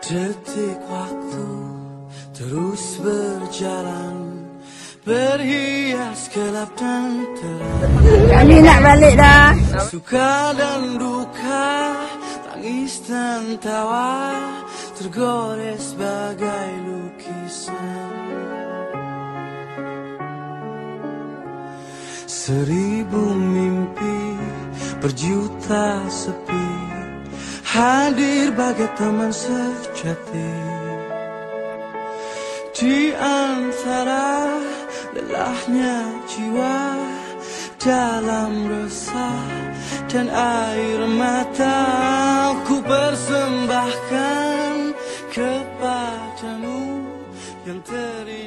Detik waktu terus berjalan, berhias gelap dan terang. Kami nak balik dah. Suka dan duka, tangis dan tawa, tergores bagai lukisan. Seribu mimpi, berjuta sepi, hadir bagai teman sejati. Di antara lelahnya jiwa, dalam resah dan air mata, ku persembahkan kepadamu yang terindah.